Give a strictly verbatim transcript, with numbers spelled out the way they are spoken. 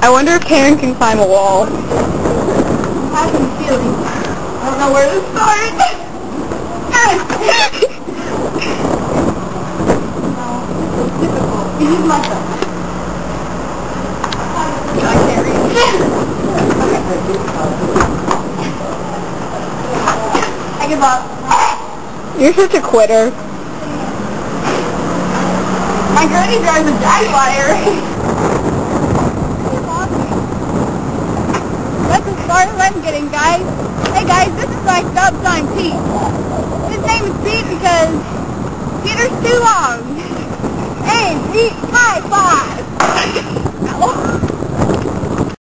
I wonder if Karen can climb a wall. I have some feeling. I don't know where to start. No, it's difficult. You use my thumb. I can't reach. I give up. You're such a quitter. My granny drives a Jaguar. That's as far as I'm getting, guys. Hey guys, this is my stop sign, Pete. His name is Pete because Peter's too long. Hey, Pete, high five.